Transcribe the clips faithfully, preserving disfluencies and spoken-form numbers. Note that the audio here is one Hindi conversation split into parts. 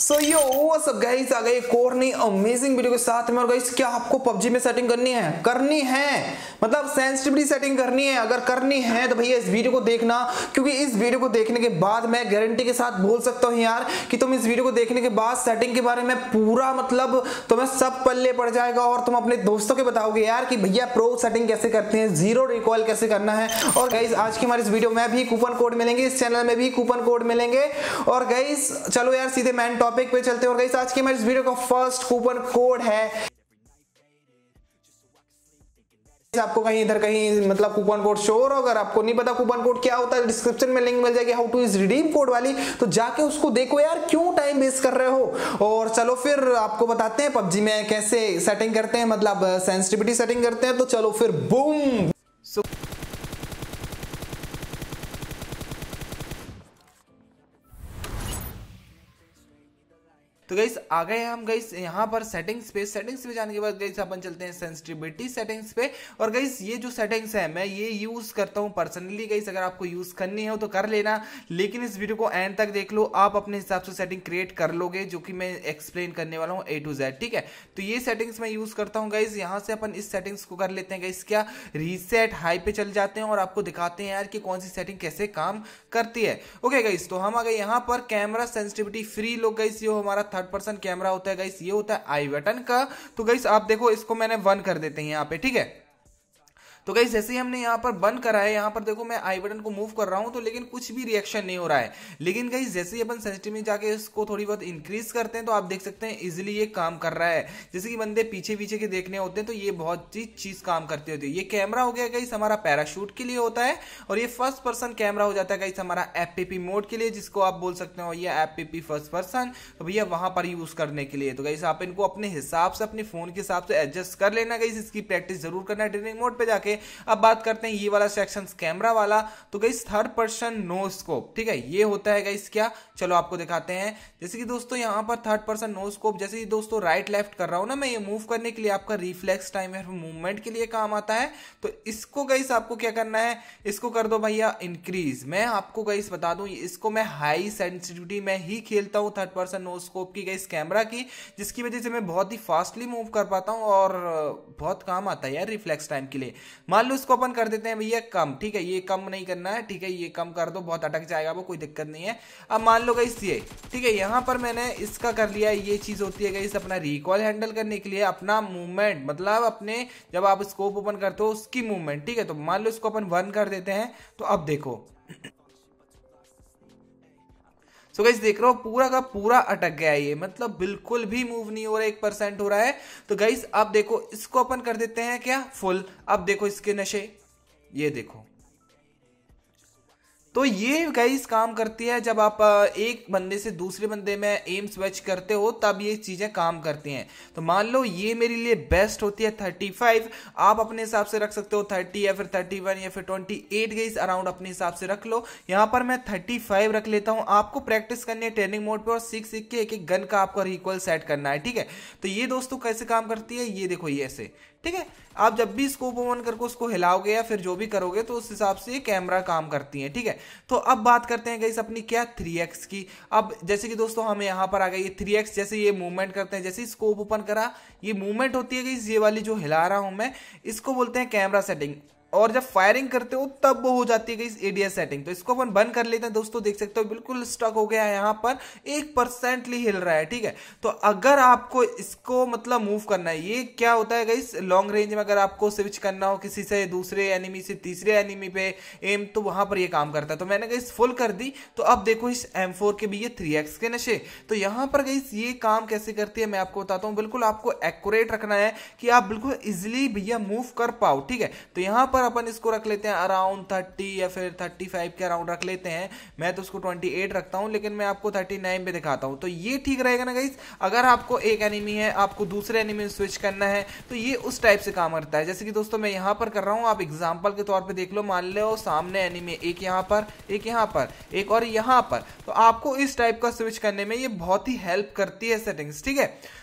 सो यो व्हाट्स अप गाइस, आ गए एक और नई अमेजिंग वीडियो के साथ में। और गाइस क्या आपको पबजी में सेटिंग करनी है करनी है मतलब सेंसिटिविटी सेटिंग करनी है? अगर करनी है तो भैया इस वीडियो को देखना, क्योंकि इस वीडियो को देखने के बाद मैं गारंटी के साथ बोल सकता हूं यार कि तुम इस वीडियो को देखने के बाद सेटिंग के बारे में पूरा मतलब तुम्हें सब पल्ले पड़ जाएगा और तुम अपने दोस्तों के बताओगे यार कि भैया प्रो सेटिंग कैसे करते हैं, जीरो रिकॉइल कैसे करना है। और गाइस आज की हमारी इस वीडियो में भी कूपन कोड मिलेंगे, इस चैनल में भी कूपन कोड मिलेंगे। और गाइस चलो यार सीधे मेन टॉपिक पे चलते हैं। और गाइस आज की हमारी इस वीडियो का फर्स्ट कूपन कोड है, आपको कहीं इधर कहीं मतलब कूपन कोड शो हो, अगर आपको नहीं पता कूपन कोड क्या होता है डिस्क्रिप्शन में लिंक मिल जाएगी how to is redeem code वाली, तो जाके उसको देखो यार, क्यों टाइम वेस्ट कर रहे हो। और चलो फिर आपको बताते हैं पबजी में कैसे सेटिंग करते हैं, मतलब सेंसिटिविटी सेटिंग करते हैं। तो चलो फिर बूम। so, तो गाइस आ गए हम गाइस यहाँ पर सेटिंग्स पे। सेटिंग्स पे जाने के बाद गाइस अपन चलते हैं सेंसिटिविटी सेटिंग्स पे। और गाइस ये जो सेटिंग्स है मैं ये यूज करता हूँ पर्सनली। गाइस अगर आपको यूज करनी हो तो कर लेना, लेकिन इस वीडियो को एंड तक देख लो, आप अपने हिसाब से सेटिंग क्रिएट कर लोगे जो कि मैं एक्सप्लेन करने वाला हूँ ए टू जेड। ठीक है, तो ये सेटिंग्स मैं यूज करता हूँ गाइस। यहाँ से अपन इस सेटिंग्स को कर लेते हैं गाइस, क्या रीसेट हाई पे चल जाते हैं और आपको दिखाते हैं यार कि कौन सी सेटिंग कैसे काम करती है। ओके गाइस, तो हम आ गए यहाँ पर camera sensitivity free look guys, ये हमारा थर्ड पर्सन कैमरा होता है गाइस, ये होता है आई बटन का। तो गाइस आप देखो इसको मैंने वन कर देते हैं यहाँ पे। ठीक है, तो गाइस जैसे ही हमने यहाँ पर बंद करा है, यहाँ पर देखो मैं आई बटन को मूव कर रहा हूं तो लेकिन कुछ भी रिएक्शन नहीं हो रहा है। लेकिन गाइस जैसे ही अपन सेंसिटिविटी में जाके इसको थोड़ी बहुत इंक्रीज करते हैं तो आप देख सकते हैं इजीली ये काम कर रहा है। जैसे कि बंदे पीछे पीछे के देखने होते हैं तो ये बहुत सी चीज काम करती होती है। ये कैमरा हो गया गाइस हमारा पैराशूट के लिए होता है, और ये फर्स्ट पर्सन कैमरा हो जाता है गाइस हमारा एफपीपी मोड के लिए, जिसको आप बोल सकते हो ये एफपीपी फर्स्ट पर्सन, तो भैया वहां पर यूज करने के लिए। तो गाइस आप इनको अपने हिसाब से अपने फोन के हिसाब से एडजस्ट कर लेना गाइस, इसकी प्रैक्टिस जरूर करना ट्रेनिंग मोड पे जाके। अब बात करते हैं ये वाला सेक्शन कैमरा वाला, तो guys third person no scope. ठीक है, ये होता है गाइस क्या, चलो आपको दिखाते हैं। जैसे कि दोस्तों यहाँ पर थर्ड पर्सन नो स्कोप, जैसे ही दोस्तों राइट लेफ्ट कर रहा हूं ना मैं, ये मूव करने के लिए आपका रिफ्लेक्स टाइम है, मूवमेंट के लिए काम आता है। तो इसको गाइस आपको क्या करना है, इसको कर दो भैया इंक्रीज। मैं आपको गाइस बता दूं इसको मैं हाई सेंसिटिविटी में ही खेलता हूं थर्ड पर्सन नो स्कोप की गाइस कैमरा की, जिसकी वजह से मैं बहुत ही फास्टली मूव कर पाता हूं और बहुत काम आता है यार रिफ्लेक्स टाइम के लिए। मान लो इसको अपन कर देते हैं भैया कम। ठीक है, ये कम नहीं करना है, ठीक है ये कम कर दो, बहुत अटक जाएगा वो, कोई दिक्कत नहीं है। अब मान लो गाइस ये, ठीक है यहाँ पर मैंने इसका कर लिया, ये चीज होती है गाइस अपना रिकॉल हैंडल करने के लिए, अपना मूवमेंट मतलब अपने जब आप स्कोप ओपन करते हो उसकी मूवमेंट। ठीक है, तो मान लो इसको अपन वन कर देते हैं, तो अब देखो सो गाइस देख रहे हो पूरा का पूरा अटक गया ये, मतलब बिल्कुल भी मूव नहीं हो रहा, एक परसेंट हो रहा है। तो गाइस अब देखो इसको अपन कर देते हैं क्या फुल। अब देखो इसके नशे, ये देखो, तो ये गाइस काम करती है जब आप एक बंदे से दूसरे बंदे में एम स्विच करते हो, तब ये चीजें काम करती हैं। तो मान लो ये मेरे लिए बेस्ट होती है थर्टी फाइव, आप अपने हिसाब से रख सकते हो थर्टी या फिर थर्टी वन या फिर ट्वेंटी एट गाइस अराउंड अपने हिसाब से रख लो। यहाँ पर मैं थर्टी फाइव रख लेता हूँ। आपको प्रैक्टिस करनी है ट्रेनिंग मोड पे और सीख सीख के एक एक गन का आपको रिकॉल सेट करना है। ठीक है, तो ये दोस्तों कैसे काम करती है, ये देखो ये ऐसे। ठीक है, आप जब भी स्कोप ओपन करके उसको हिलाओगे या फिर जो भी करोगे तो उस हिसाब से कैमरा काम करती है। ठीक है, तो अब बात करते हैं गाइस अपनी क्या थ्री एक्स की। अब जैसे कि दोस्तों हम यहाँ पर आ गए, ये थ्री एक्स जैसे ये मूवमेंट करते हैं, जैसे स्कोप ओपन करा ये मूवमेंट होती है गाइस, ये वाली जो हिला रहा हूं मैं, इसको बोलते हैं कैमरा सेटिंग। और जब फायरिंग करते हो तब वो हो जाती है गाइस एडीएस सेटिंग। तो इसको अपन बंद कर लेते हैं दोस्तों, देख सकते हो बिल्कुल स्टक हो गया है, यहाँ पर एक परसेंटली हिल रहा है। ठीक है, तो अगर आपको इसको मतलब मूव करना है, ये क्या होता है गाइस लॉन्ग रेंज में अगर आपको स्विच करना हो किसी से दूसरे एनिमी से तीसरे एनिमी पे एम, तो वहां पर ये काम करता है। तो मैंने गाइस फुल कर दी, तो अब देखो इस एम फोर के भी ये थ्री एक्स के नशे। तो यहाँ पर गाइस ये काम कैसे करती है मैं आपको बताता हूँ। बिल्कुल आपको एक्यूरेट रखना है कि आप बिल्कुल इजिली भैया मूव कर पाओ। ठीक है, तो यहाँ पर अपन इसको रख लेते हैं अराउंड थर्टी या फिर थर्टी फाइव के अराउंड रख लेते हैं। मैं तो उसको ट्वेंटी एट रखता हूं, लेकिन मैं आपको थर्टी नाइन पे दिखाता हूं। तो ये ठीक रहेगा ना गाइस। अगर आपको एक एनिमी है, आपको दूसरे एनिमी में स्विच करना है, तो ये उस टाइप से काम करता है। जैसे कि दोस्तों मैं यहां पर कर रहा हूं, आप एग्जांपल के तौर पे देख लो। मान लो सामने एनिमी एक यहां पर, एक यहां पर, एक और यहां पर, तो आपको इस टाइप का स्विच करने में ये बहुत ही हेल्प करती है सेटिंग्स। ठीक है,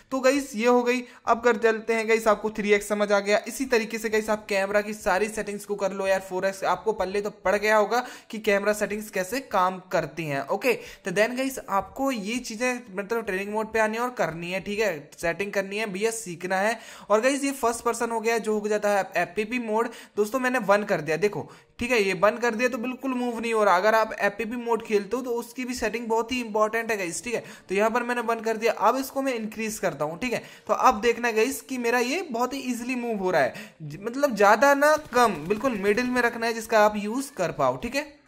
तो गाइस ये हो गई। अब कर चलते हैं गाइस, आपको थ्री एक्स समझ आ गया, इसी तरीके से गाइस आप कैमरा की सारी सेटिंग्स को कर लो यार। फोर एक्स आपको पहले तो पड़ गया होगा कि कैमरा सेटिंग्स कैसे काम करती हैं। ओके, तो देन गाइस आपको ये चीजें मतलब ट्रेनिंग मोड पे आनी है और करनी है, ठीक है, सेटिंग करनी है भैया, सीखना है। और गाइस ये फर्स्ट पर्सन हो गया जो हो जाता है एपीपी मोड। दोस्तों मैंने वन कर दिया, देखो ठीक है, ये बंद कर दिया तो बिल्कुल मूव नहीं हो रहा। अगर आप एपीपी मोड खेलते हो तो उसकी भी सेटिंग बहुत ही इंपॉर्टेंट है गाइस, ठीक है। तो यहाँ पर मैंने बंद कर दिया, अब इसको मैं इंक्रीज करता हूँ, ठीक है। तो अब देखना गाइस कि मेरा ये बहुत ही इजीली मूव हो रहा है, मतलब ज्यादा ना कम, बिल्कुल मिडिल में रखना है जिसका आप यूज कर पाओ, ठीक है।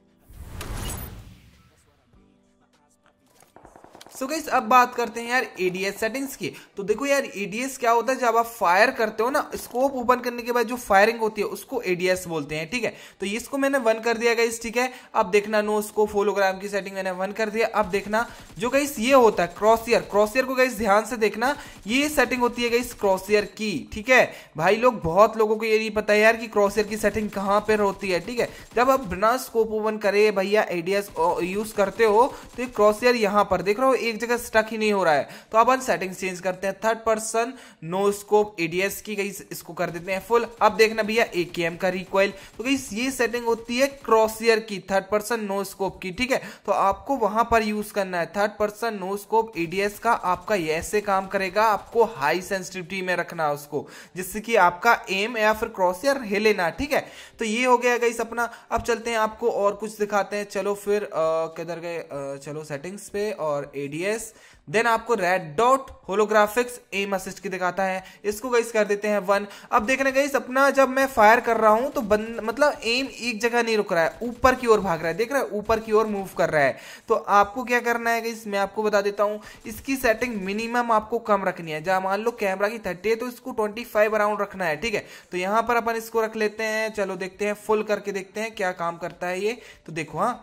सो so गाइस अब बात करते हैं यार एडीएस सेटिंग्स की। तो देखो यार एडीएस क्या होता है, जब आप फायर करते हो ना, स्कोप ओपन करने के बाद जो फायरिंग होती है उसको एडीएस बोलते हैं, ठीक है। तो इसको मैंने वन कर दिया गाइस, ठीक है। अब देखना नो स्कोप होलोग्राम की सेटिंग मैंने वन कर दिया। अब देखना जो गाइस ये होता है क्रॉसईयर, क्रॉसईयर को गाइस ध्यान से देखना, ये सेटिंग होती है गाइस क्रॉसईयर की, ठीक है भाई लोग। बहुत लोगों को ये नहीं पता है यार कि क्रॉसईयर की सेटिंग कहां पर होती है, ठीक है। जब आप बिना स्कोप ओपन करे भैया एडीएस यूज करते हो तो क्रॉसईयर यहां पर देख रहे हो एक जगह स्टक ही नहीं हो रहा है। तो अब हम सेटिंग चेंज करते हैं, third person no scope ADS की गाइस इसको कर देते हैं फुल। अब देखना भैया एकेएम का रिकॉइल, तो गाइस ये सेटिंग होती है क्रॉसईयर की, थर्ड पर्सन नो स्कोप की, ठीक है। तो आपको वहां पर यूज करना है third person no scope ADS का। आपका ऐसे काम करेगा, आपको हाई सेंसिटिविटी में रखना है उसको, जिससे कि आपका एम या फिर क्रॉसईयर हिले ना, ठीक है। तो ये हो गया गाइस अपना। अब चलते हैं आपको और कुछ दिखाते हैं, चलो फिर किधर गए, चलो सेटिंग्स पे और एडीएस, देन आपको red dot holographics aim assist की दिखाता है, इसको गाइस कर देते हैं वन। अब देखना गाइस अपना जब मैं फायर कर रहा हूं तो बंद मतलब एम एक जगह नहीं रुक रहा है, ऊपर की ओर भाग रहा है, देख रहा है ऊपर की ओर मूव कर रहा है। तो आपको क्या करना है गाइस, मैं आपको बता देता हूं, इसकी सेटिंग मिनिमम आपको कम रखनी है। जहां मान लो कैमरा की थर्टी है तो इसको ट्वेंटी फाइव अराउंड रखना है, ठीक है। तो यहां पर अपन इसको रख लेते हैं, चलो देखते हैं फुल करके देखते हैं क्या काम करता है ये। तो देखो हाँ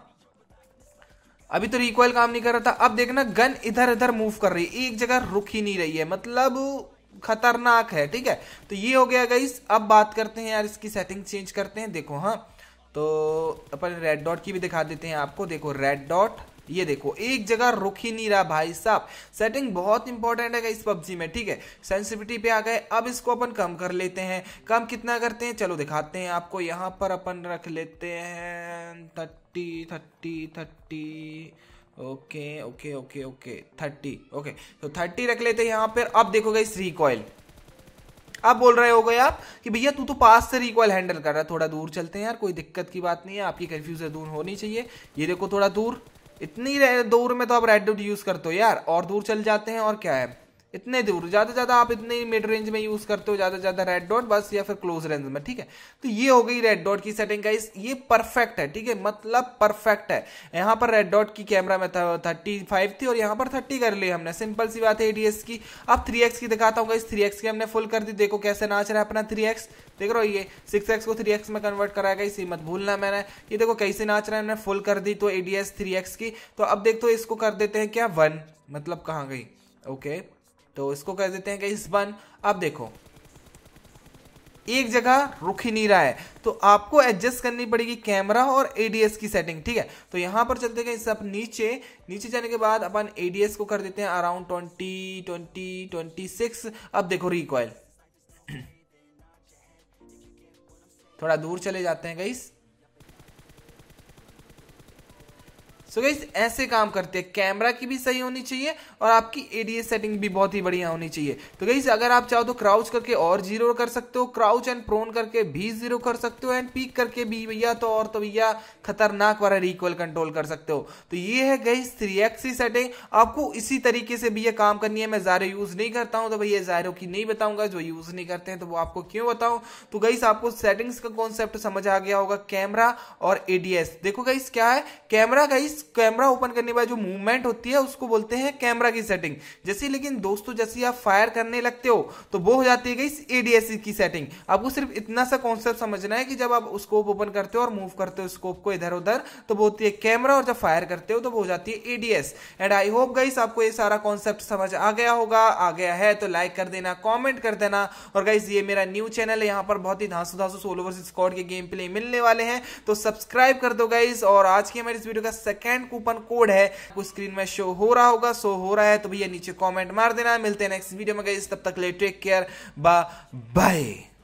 अभी तो रिकॉइल काम नहीं कर रहा था, अब देखना गन इधर इधर मूव कर रही है, एक जगह रुक ही नहीं रही है, मतलब खतरनाक है, ठीक है। तो ये हो गया गाइस। अब बात करते हैं यार इसकी सेटिंग चेंज करते हैं, देखो हाँ तो अपन रेड डॉट की भी दिखा देते हैं आपको, देखो रेड डॉट, ये देखो एक जगह रुक ही नहीं रहा भाई साहब। सेटिंग बहुत इंपॉर्टेंट है इस पबजी में, ठीक है। सेंसिटिविटी पे आ गए, अब इसको अपन कम कर लेते हैं। कम कितना करते हैं चलो दिखाते हैं आपको, यहाँ पर अपन रख लेते हैं thirty thirty thirty, okay okay okay okay thirty, okay तो थर्टी रख लेते हैं यहाँ पर। अब देखो गाइस रिकॉइल, अब बोल रहे हो गए आप कि भैया तू तो पास से रिकॉइल हैंडल कर रहा है, थोड़ा दूर चलते हैं यार, कोई दिक्कत की बात नहीं है, आपकी कंफ्यूजन दूर होनी चाहिए। ये देखो थोड़ा दूर, इतनी दूर में तो आप रेड डॉट यूज करते हो यार, और दूर चल जाते हैं और क्या है, इतने दूर ज्यादा ज्यादा आप इतने मिड रेंज में यूज करते हो ज्यादा ज्यादा रेड डॉट बस, या फिर क्लोज रेंज में, ठीक है। तो ये हो गई रेड डॉट की सेटिंग गाइस, ये परफेक्ट है, ठीक है, मतलब परफेक्ट है। यहाँ पर रेड डॉट की कैमरा में थर्टी फाइव थी और यहाँ पर थर्टी कर ली हमने, सिंपल सी बात है एडीएस की। अब थ्री एक्स की दिखाता हूँ गाइस, थ्री एक्स की हमने फुल कर दी, देखो कैसे नाच रहा है अपना थ्री एक्स, देख रहे हो ये सिक्स एक्स को थ्री एक्स में कन्वर्ट कराएगा, इसी मत भूलना मैंने, ये देखो कैसे नाच रहा है, मैंने फुल कर दी तो एडीएस थ्री एक्स की। तो अब देख तो इसको कर देते हैं क्या वन, मतलब कहाँ गई, ओके तो इसको कर देते हैं गाइस वन। अब देखो एक जगह रुक ही नहीं रहा है, तो आपको एडजस्ट करनी पड़ेगी कैमरा और एडीएस की सेटिंग, ठीक है। तो यहां पर चलते हैं सब नीचे, नीचे जाने के बाद अपन एडीएस को कर देते हैं around twenty twenty twenty six. अब देखो रिकॉइल, थोड़ा दूर चले जाते हैं गाइस। सो गाइस ऐसे काम करते हैं, कैमरा की भी सही होनी चाहिए और आपकी एडीएस सेटिंग भी बहुत ही बढ़िया होनी चाहिए। तो गाइस अगर आप चाहो तो क्राउच करके और जीरो कर सकते हो, क्राउच एंड प्रोन करके भी जीरो कर सकते हो, एंड पीक करके भी भैया तो और तो भैया खतरनाक वाला रिकॉइल कंट्रोल कर सकते हो। तो ये है गाइस थ्री एक्स की सेटिंग, आपको इसी तरीके से भैया काम करनी है। मैं ज़ायरो यूज नहीं करता हूं तो भैया ज़ायरो की नहीं बताऊंगा, जो यूज नहीं करते हैं तो वो आपको क्यों बताऊं। तो गाइस आपको सेटिंग्स का कॉन्सेप्ट समझ आ गया होगा, कैमरा और एडीएस। देखो गाइस क्या है कैमरा, गाइस कैमरा ओपन करने के बाद जो मूवमेंट होती है उसको बोलते हैं कैमरा की सेटिंग। जैसे लेकिन दोस्तों जैसे आप फायर करने लगते हो तो वो हो जाती है गाइस एडीएस की सेटिंग। आपको सिर्फ इतना सा कॉन्सेप्ट समझना है कि जब आप स्कोप ओपन करते हो और मूव करते हो स्कोप को इधर उधर तो वो होती है कैमरा, और जब फायर करते हो तो वो हो जाती है ADS. And I hope guys आपको ये सारा कॉन्सेप्ट समझ आ गया होगा। आ गया है तो लाइक कर देना, कॉमेंट कर देना। और गाइस ये मेरा न्यू चैनल है, यहाँ पर बहुत ही धांसू धांसू सोलो वर्सेस स्क्वाड के गेम प्ले मिलने वाले हैं, तो सब्सक्राइब कर दो गाइस। और आज की हमारी इस वीडियो का सेकंड स्कैन कूपन कोड है वो स्क्रीन में शो हो रहा होगा, शो हो रहा है तो भैया नीचे कॉमेंट मार देना। मिलते हैं नेक्स्ट वीडियो में गाइस, तब तक ले टेक केयर, बाय बाय।